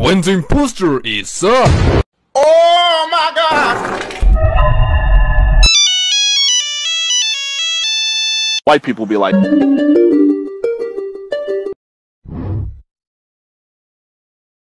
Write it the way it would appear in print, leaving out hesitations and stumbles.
when the imposter is Oh my god! White people be like...